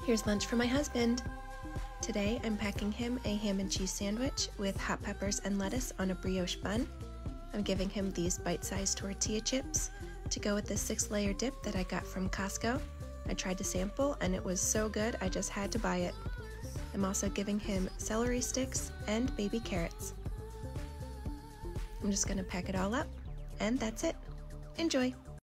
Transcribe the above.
Here's lunch for my husband. Today I'm packing him a ham and cheese sandwich with hot peppers and lettuce on a brioche bun. I'm giving him these bite-sized tortilla chips to go with this 6-layer dip that I got from Costco. I tried to sample and it was so good I just had to buy it. I'm also giving him celery sticks and baby carrots. I'm just gonna pack it all up, and that's it. Enjoy!